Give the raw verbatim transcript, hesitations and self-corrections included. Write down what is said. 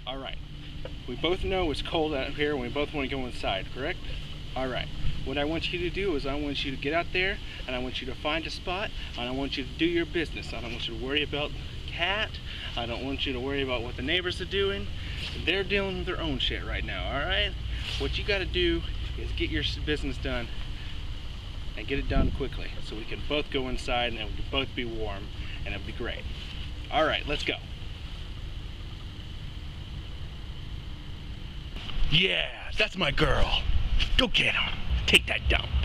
Alright. We both know it's cold out here and we both want to go inside, correct? Alright. What I want you to do is I want you to get out there and I want you to find a spot and I want you to do your business. I don't want you to worry about Cat. I don't want you to worry about what the neighbors are doing. They're dealing with their own shit right now, alright? What you gotta do is get your business done and get it done quickly so we can both go inside and we can both be warm and it'll be great. Alright, let's go. Yeah, that's my girl. Go get him. Take that dump.